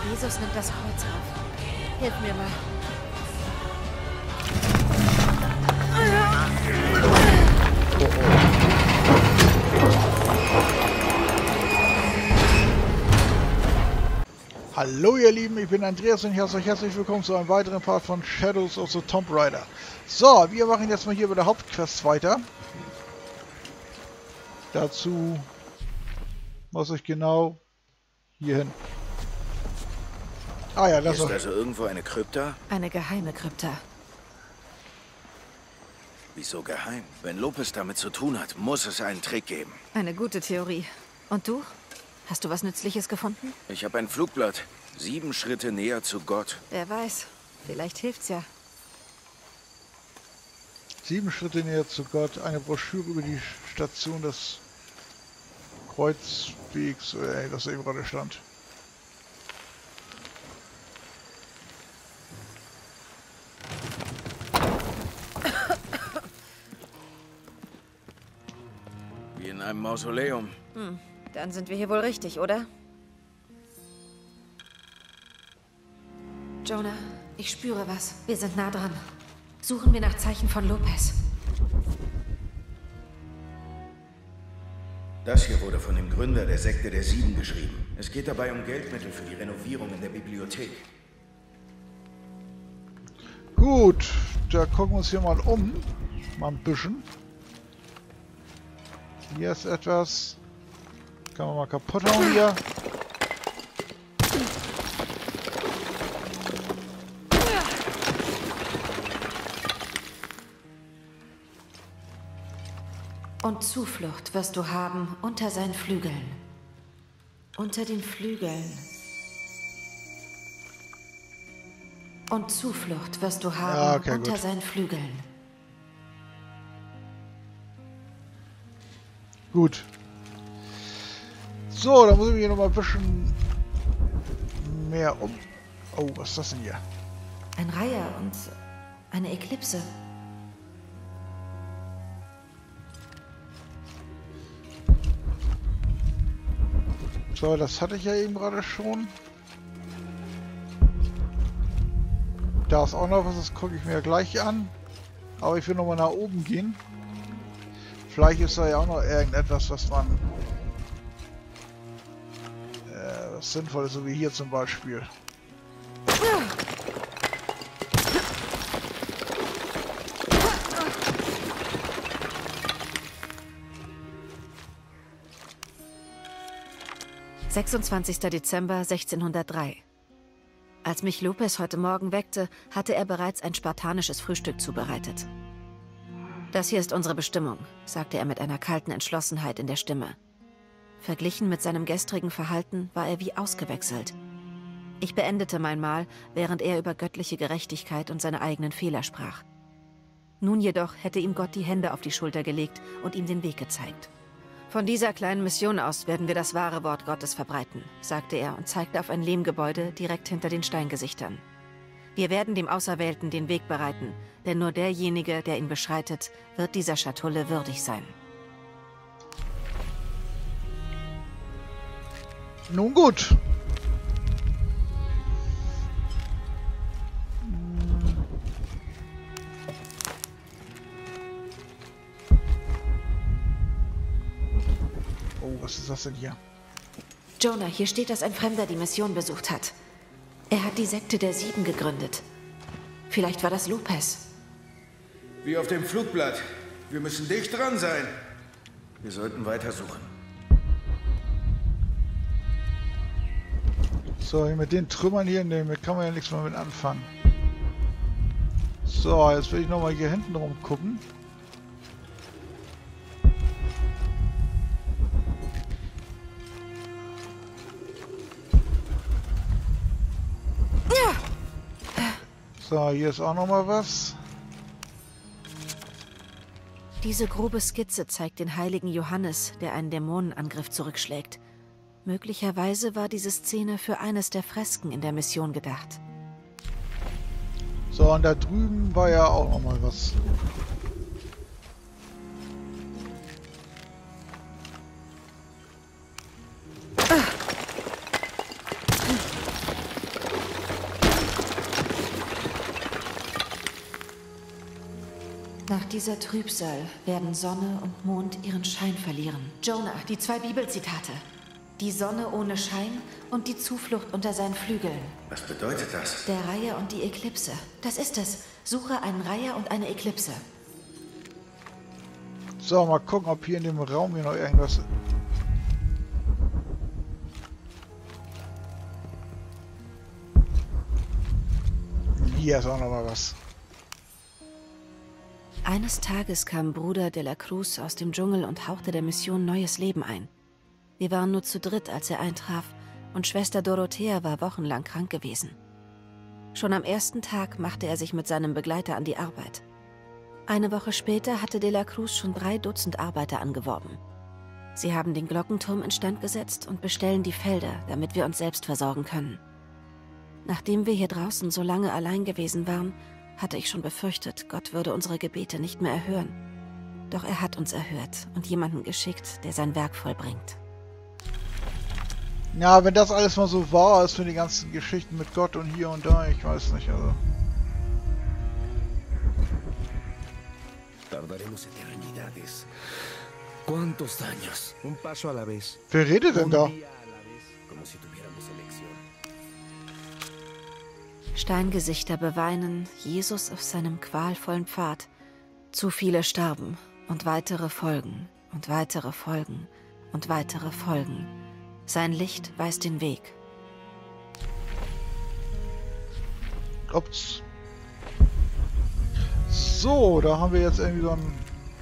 Jesus nimmt das Kreuz auf. Hilf mir mal. Hallo ihr Lieben, ich bin Andreas und ich heiße euch herzlich willkommen zu einem weiteren Part von Shadows of the Tomb Raider. So, wir machen jetzt mal hier bei der Hauptquest weiter. Dazu muss ich genau hier hin. Ah ja, das ist also irgendwo eine Krypta? Eine geheime Krypta. Wieso geheim? Wenn Lopez damit zu tun hat, muss es einen Trick geben. Eine gute Theorie. Und du? Hast du was Nützliches gefunden? Ich habe ein Flugblatt. 7 Schritte näher zu Gott. Wer weiß. Vielleicht hilft's ja. 7 Schritte näher zu Gott. Eine Broschüre über die Station des Kreuzwegs, das eben gerade stand. Wie in einem Mausoleum. Dann sind wir hier wohl richtig, oder? Jonah, ich spüre was. Wir sind nah dran. Suchen wir nach Zeichen von Lopez. Das hier wurde von dem Gründer der Sekte der Sieben geschrieben. Es geht dabei um Geldmittel für die Renovierung in der Bibliothek. Gut, da gucken wir uns hier mal um. Mal ein bisschen. Hier ist etwas. Kann man mal kaputt hauen hier. Und Zuflucht wirst du haben unter seinen Flügeln. Unter den Flügeln. Und Zuflucht wirst du haben Ja, okay, unter gut. seinen Flügeln. Gut. So, dann muss ich mich hier noch mal ein bisschen mehr um... Oh, was ist das denn hier? Ein Reiher und eine Eklipse. So, das hatte ich ja eben gerade schon. Da ist auch noch was, das gucke ich mir gleich an. Aber ich will noch mal nach oben gehen. Vielleicht ist da ja auch noch irgendetwas, was man... was sinnvoll ist, so wie hier zum Beispiel. »26. Dezember 1603. Als mich Lopez heute Morgen weckte, hatte er bereits ein spartanisches Frühstück zubereitet. »Das hier ist unsere Bestimmung«, sagte er mit einer kalten Entschlossenheit in der Stimme. Verglichen mit seinem gestrigen Verhalten war er wie ausgewechselt. Ich beendete mein Mahl, während er über göttliche Gerechtigkeit und seine eigenen Fehler sprach. Nun jedoch hätte ihm Gott die Hände auf die Schulter gelegt und ihm den Weg gezeigt. »Von dieser kleinen Mission aus werden wir das wahre Wort Gottes verbreiten«, sagte er und zeigte auf ein Lehmgebäude direkt hinter den Steingesichtern. »Wir werden dem Auserwählten den Weg bereiten, denn nur derjenige, der ihn beschreitet, wird dieser Schatulle würdig sein.« Nun gut. Oh, was ist das denn hier? »Jonah, hier steht, dass ein Fremder die Mission besucht hat. Er hat die Sekte der Sieben gegründet. Vielleicht war das Lopez.« Wie auf dem Flugblatt. Wir müssen dicht dran sein. Wir sollten weitersuchen. So, mit den Trümmern hier, ne, damit kann man ja nichts mehr mit anfangen. So, jetzt will ich nochmal hier hinten rum gucken. So, hier ist auch nochmal was. Diese grobe Skizze zeigt den heiligen Johannes, der einen Dämonenangriff zurückschlägt. Möglicherweise war diese Szene für eines der Fresken in der Mission gedacht. So, und da drüben war ja auch nochmal was. Nach dieser Trübsal werden Sonne und Mond ihren Schein verlieren. Jonah, die 2 Bibelzitate. Die Sonne ohne Schein und die Zuflucht unter seinen Flügeln. Was bedeutet das? Der Reiher und die Eklipse. Das ist es. Suche einen Reiher und eine Eklipse. So, mal gucken, ob hier in dem Raum hier noch irgendwas... Hier ist auch noch mal was. Eines Tages kam Bruder de la Cruz aus dem Dschungel und hauchte der Mission neues Leben ein. Wir waren nur zu dritt, als er eintraf, und Schwester Dorothea war wochenlang krank gewesen. Schon am ersten Tag machte er sich mit seinem Begleiter an die Arbeit. Eine Woche später hatte de la Cruz schon 3 Dutzend Arbeiter angeworben. Sie haben den Glockenturm instand gesetzt und bestellen die Felder, damit wir uns selbst versorgen können. Nachdem wir hier draußen so lange allein gewesen waren, hatte ich schon befürchtet, Gott würde unsere Gebete nicht mehr erhören. Doch er hat uns erhört und jemanden geschickt, der sein Werk vollbringt. Ja, wenn das alles mal so wahr ist für die ganzen Geschichten mit Gott und hier und da, ich weiß nicht, also... Tardaremos eternidades. ¿Cuántos años? Un paso a la vez. Wer redet denn da? Un día a la vez, como si tuviéramos elección. Steingesichter beweinen, Jesus auf seinem qualvollen Pfad. Zu viele starben und weitere folgen und weitere folgen und weitere folgen. Sein Licht weist den Weg. Ups. So, da haben wir jetzt irgendwie so ein...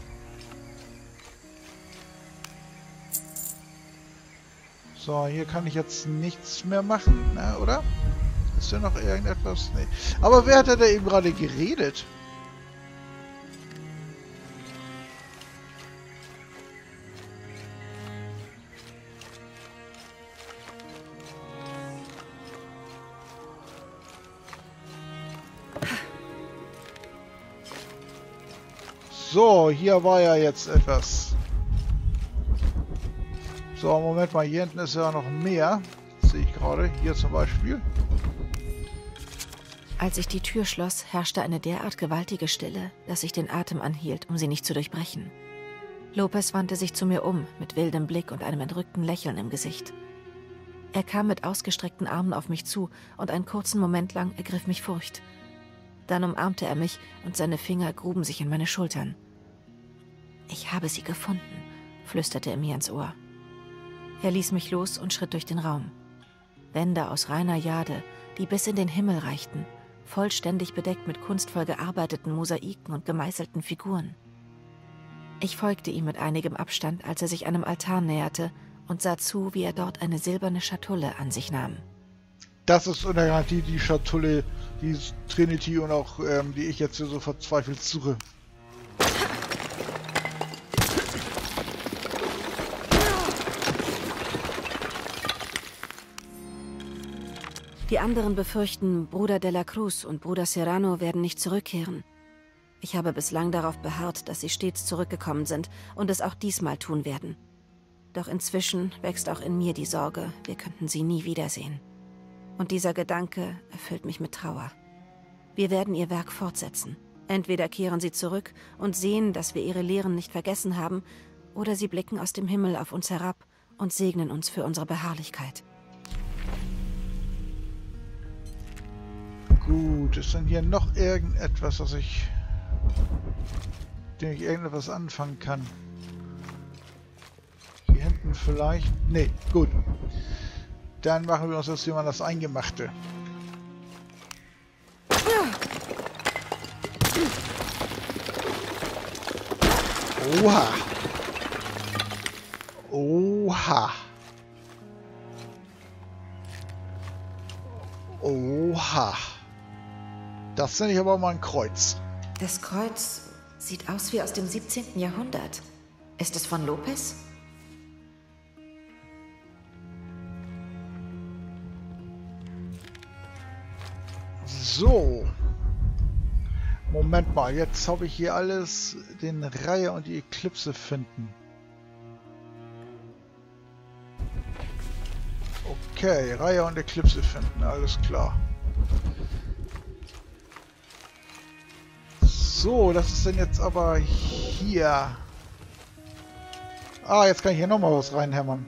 So, hier kann ich jetzt nichts mehr machen, ne, oder? Ist da noch irgendetwas? Nee. Aber wer hat da eben gerade geredet? So, hier war ja jetzt etwas. So, Moment mal, hier hinten ist ja noch mehr. Sehe ich gerade. Hier zum Beispiel. Als ich die Tür schloss, herrschte eine derart gewaltige Stille, dass ich den Atem anhielt, um sie nicht zu durchbrechen. Lopez wandte sich zu mir um, mit wildem Blick und einem entrückten Lächeln im Gesicht. Er kam mit ausgestreckten Armen auf mich zu und einen kurzen Moment lang ergriff mich Furcht. Dann umarmte er mich und seine Finger gruben sich in meine Schultern. »Ich habe sie gefunden«, flüsterte er mir ins Ohr. Er ließ mich los und schritt durch den Raum. Wände aus reiner Jade, die bis in den Himmel reichten, vollständig bedeckt mit kunstvoll gearbeiteten Mosaiken und gemeißelten Figuren. Ich folgte ihm mit einigem Abstand, als er sich einem Altar näherte und sah zu, wie er dort eine silberne Schatulle an sich nahm. Das ist unter Garantie die Schatulle, die Trinity und auch die ich jetzt hier so verzweifelt suche. Die anderen befürchten, Bruder de la Cruz und Bruder Serrano werden nicht zurückkehren. Ich habe bislang darauf beharrt, dass sie stets zurückgekommen sind und es auch diesmal tun werden. Doch inzwischen wächst auch in mir die Sorge, wir könnten sie nie wiedersehen. Und dieser Gedanke erfüllt mich mit Trauer. Wir werden ihr Werk fortsetzen. Entweder kehren sie zurück und sehen, dass wir ihre Lehren nicht vergessen haben, oder sie blicken aus dem Himmel auf uns herab und segnen uns für unsere Beharrlichkeit. Gut, ist denn hier noch irgendetwas, dem ich irgendetwas anfangen kann? Hier hinten vielleicht? Nee, gut. Dann machen wir uns jetzt hier mal das Eingemachte. Oha! Oha! Oha! Das nenne ich aber mal ein Kreuz. Das Kreuz sieht aus wie aus dem 17. Jahrhundert. Ist es von Lopez? So. Moment mal, jetzt habe ich hier alles, den Reihe und die Eklipse finden. Okay, Reihe und Eklipse finden, alles klar. So, das ist denn jetzt aber hier. Ah, jetzt kann ich hier nochmal was reinhämmern.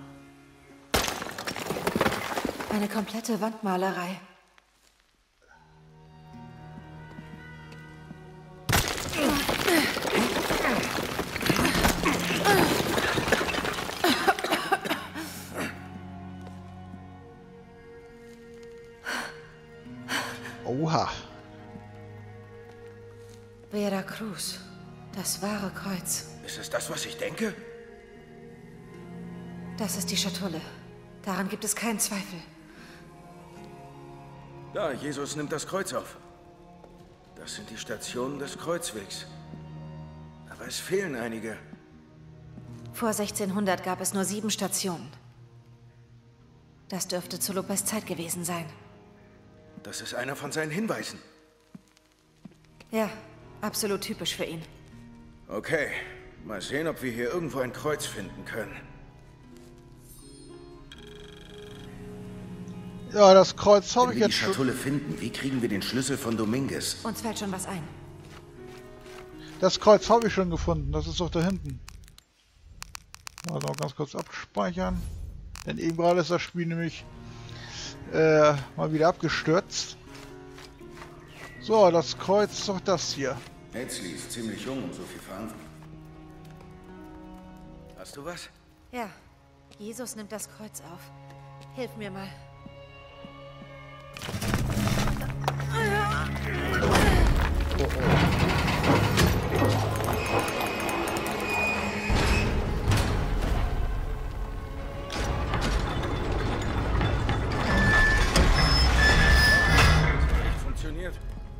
Eine komplette Wandmalerei. Oha. Vera Cruz. Das wahre Kreuz. Ist es das, was ich denke? Das ist die Schatulle. Daran gibt es keinen Zweifel. Da, Jesus nimmt das Kreuz auf. Das sind die Stationen des Kreuzwegs. Aber es fehlen einige. Vor 1600 gab es nur 7 Stationen. Das dürfte zu Lopez Zeit gewesen sein. Das ist einer von seinen Hinweisen. Ja, absolut typisch für ihn. Okay, mal sehen, ob wir hier irgendwo ein Kreuz finden können. Ja, das Kreuz habe Wenn ich wir jetzt die schon. Schatulle finden, wie kriegen wir den Schlüssel von Dominguez? Uns fällt schon was ein. Das Kreuz habe ich schon gefunden. Das ist doch da hinten. Mal noch ganz kurz abspeichern. Denn eben gerade ist das Spiel nämlich mal wieder abgestürzt. So, das Kreuz ist doch das hier. Hetzli ist ziemlich jung, um so viel Verantwortung. Hast du was? Ja, Jesus nimmt das Kreuz auf. Hilf mir mal. Funktioniert.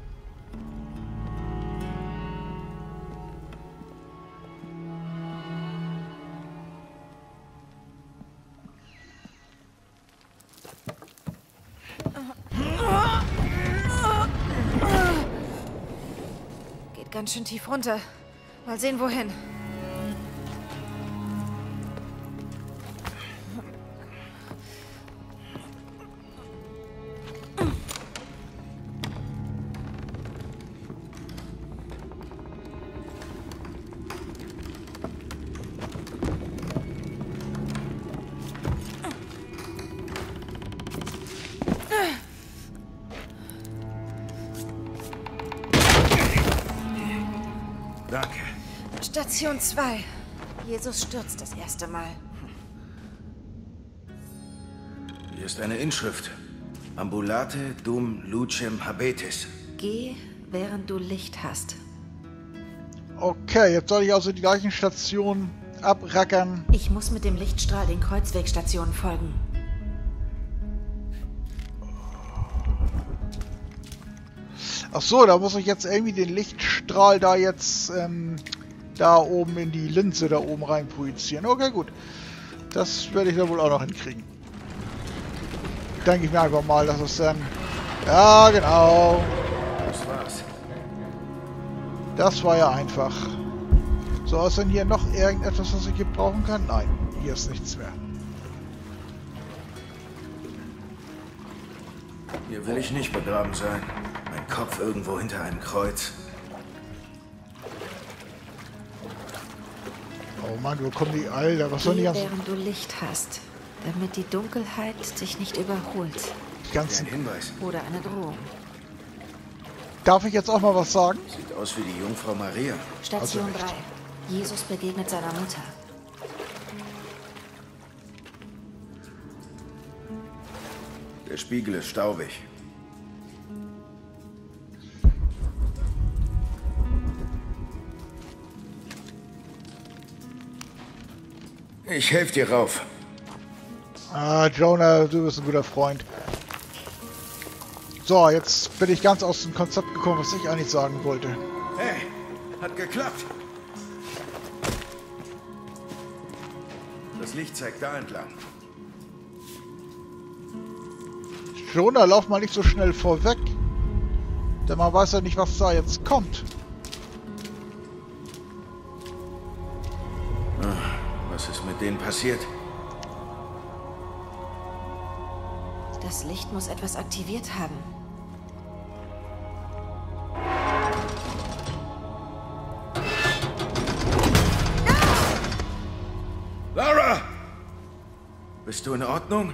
Geht ganz schön tief runter. Mal sehen, wohin. Danke. Station 2. Jesus stürzt das erste Mal. Hier ist eine Inschrift. Ambulate dum lucem habetis. Geh, während du Licht hast. Okay, jetzt soll ich also die gleichen Stationen abrackern. Ich muss mit dem Lichtstrahl den Kreuzwegstationen folgen. Ach so, da muss ich jetzt irgendwie den Lichtstrahl da jetzt da oben in die Linse da oben rein projizieren. Okay, gut. Das werde ich da wohl auch noch hinkriegen. Denke ich mir einfach mal, dass es dann... Ja, genau. Das war's. Das war ja einfach. So, ist denn hier noch irgendetwas, was ich hier brauchen kann? Nein, hier ist nichts mehr. Hier will ich nicht begraben sein. Mein Kopf irgendwo hinter einem Kreuz. Oh Mann, wo kommen die... Alter, was sollen die Geh, ganzen... während du Licht hast, damit die Dunkelheit dich nicht überholt. Die ganzen... Ein Hinweis. Oder eine Drohung. Darf ich jetzt auch mal was sagen? Sieht aus wie die Jungfrau Maria. Station Also 3. Jesus begegnet seiner Mutter. Der Spiegel ist staubig. Ich helfe dir rauf. Ah, Jonah, du bist ein guter Freund. So, jetzt bin ich ganz aus dem Konzept gekommen, was ich eigentlich sagen wollte. Hey, hat geklappt. Das Licht zeigt da entlang. Jonah, lauf mal nicht so schnell vorweg. Denn man weiß ja nicht, was da jetzt kommt. Was ist mit denen passiert? Das Licht muss etwas aktiviert haben. Bist du in Ordnung?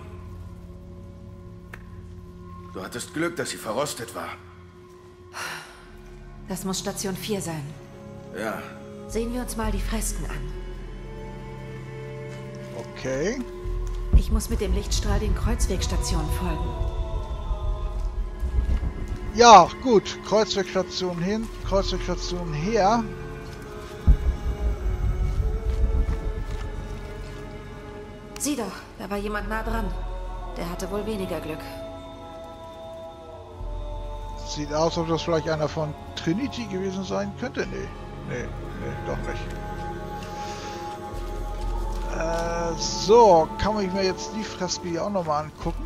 Du hattest Glück, dass sie verrostet war. Das muss Station 4 sein. Ja. Sehen wir uns mal die Fresken an. Okay. Ich muss mit dem Lichtstrahl den Kreuzwegstationen folgen. Ja, gut. Kreuzwegstation hin, Kreuzwegstation her. Sieh doch, da war jemand nah dran. Der hatte wohl weniger Glück. Sieht aus, als ob das vielleicht einer von Trinity gewesen sein könnte. Nee, doch nicht. So, kann ich mir jetzt die Freske hier auch nochmal angucken?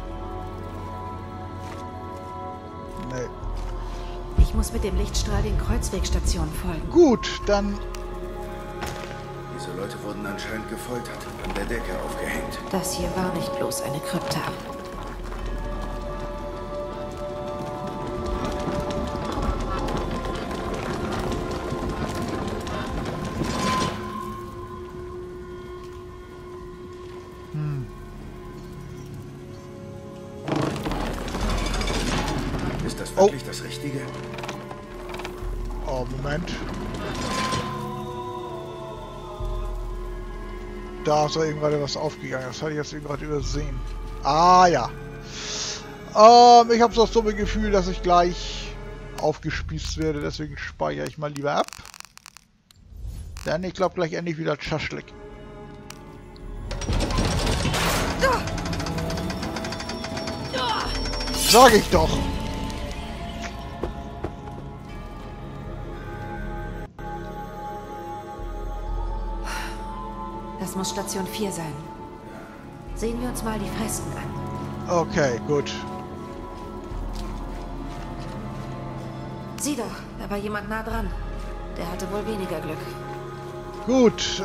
Nee. Ich muss mit dem Lichtstrahl den Kreuzwegstationen folgen. Gut, dann... Diese Leute wurden anscheinend gefoltert, an der Decke aufgehängt. Das hier war nicht bloß eine Krypta. Ist das wirklich das Richtige? Oh, Moment. Da ist ja irgendwann was aufgegangen. Das hatte ich jetzt gerade übersehen. Ah, ja. Ich habe so das dumme Gefühl, dass ich gleich aufgespießt werde. Deswegen speichere ich mal lieber ab. Denn ich glaube gleich endlich wieder Schaschlik. Sag ich doch. Das muss Station 4 sein. Sehen wir uns mal die Fresken an. Okay, gut. Sieh doch, da war jemand nah dran. Der hatte wohl weniger Glück. Gut,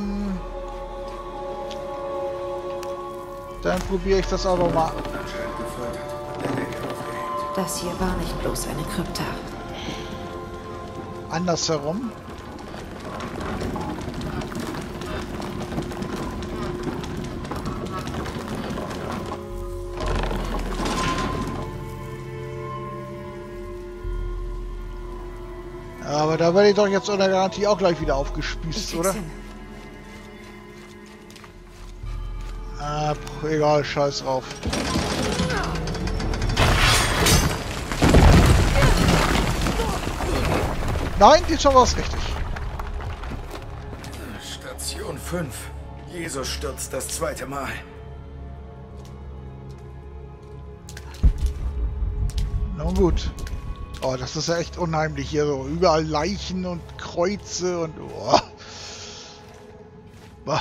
dann probiere ich das aber mal. Anscheinend gefoltert, an der Decke aufgehängt. Das hier war nicht bloß eine Krypta. Andersherum. Aber da werde ich doch jetzt unter Garantie auch gleich wieder aufgespießt, oder? Egal, scheiß drauf. Nein, diesmal war es richtig. Station 5. Jesus stürzt das zweite Mal. Nun gut. Oh, das ist ja echt unheimlich hier so. Überall Leichen und Kreuze und... Oh. Bah.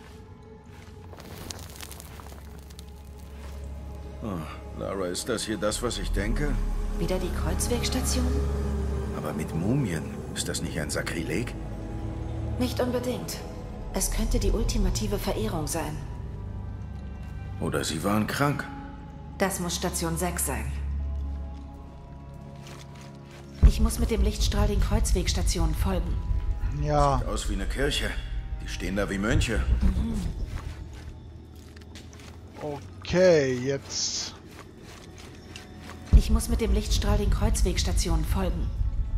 Oh, Lara, ist das hier das, was ich denke? Wieder die Kreuzwegstation? Aber mit Mumien, ist das nicht ein Sakrileg? Nicht unbedingt. Es könnte die ultimative Verehrung sein. Oder sie waren krank. Das muss Station 6 sein. Ich muss mit dem Lichtstrahl den Kreuzwegstationen folgen. Ja. Sieht aus wie eine Kirche. Die stehen da wie Mönche. Okay, jetzt... Ich muss mit dem Lichtstrahl den Kreuzwegstationen folgen.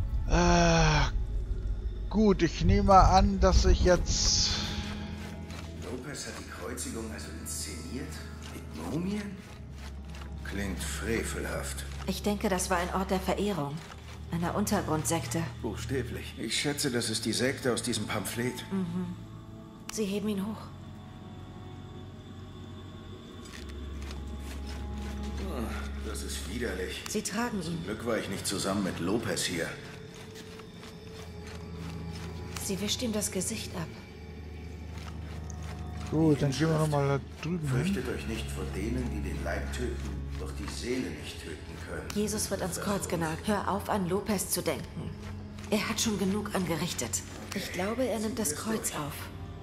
Gut, ich nehme an, dass ich jetzt... Lopez hat die Kreuzigung also inszeniert? Mit Mumien? Klingt frevelhaft. Ich denke, das war ein Ort der Verehrung. Einer Untergrundsekte. Buchstäblich. Ich schätze, das ist die Sekte aus diesem Pamphlet. Sie heben ihn hoch. Das ist widerlich. Sie tragen ihn. Zum Glück war ich nicht zusammen mit Lopez hier. Sie wischt ihm das Gesicht ab. Gut, dann gehen wir nochmal da drüben hin. Fürchtet euch nicht vor denen, die den Leib töten, doch die Seele nicht töten können. Jesus wird ans Kreuz genagelt. Hör auf, an Lopez zu denken. Er hat schon genug angerichtet. Ich glaube, er nimmt das Kreuz auf.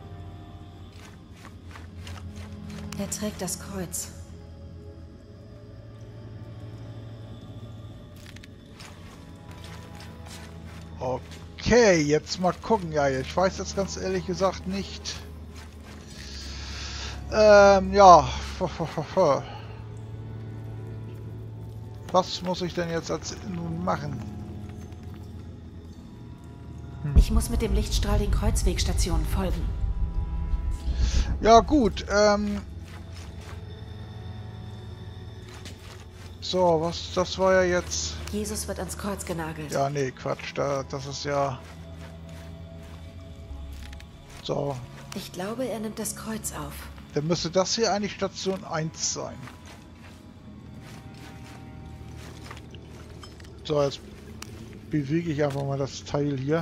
Er trägt das Kreuz. Okay, jetzt mal gucken. Ja, ich weiß jetzt ganz ehrlich gesagt nicht. Ja. Was muss ich denn jetzt nun machen? Ich muss mit dem Lichtstrahl den Kreuzwegstationen folgen. Ja gut, so, was, das war ja jetzt... Jesus wird ans Kreuz genagelt. Ja, nee, Quatsch, das ist ja... So, Ich glaube, er nimmt das Kreuz auf. dann müsste das hier eigentlich Station 1 sein. So, jetzt bewege ich einfach mal das Teil hier.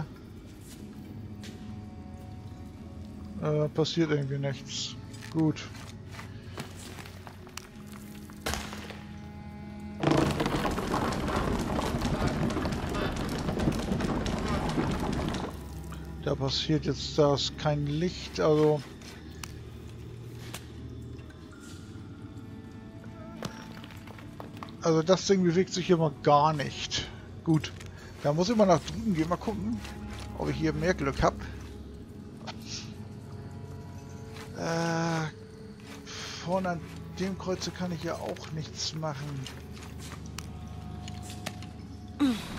Passiert irgendwie nichts. Gut. Da passiert jetzt das kein Licht, also... Also das Ding bewegt sich hier mal gar nicht. Gut. Da muss ich mal nach drüben gehen, mal gucken, ob ich hier mehr Glück habe. Vorne an dem Kreuze kann ich ja auch nichts machen.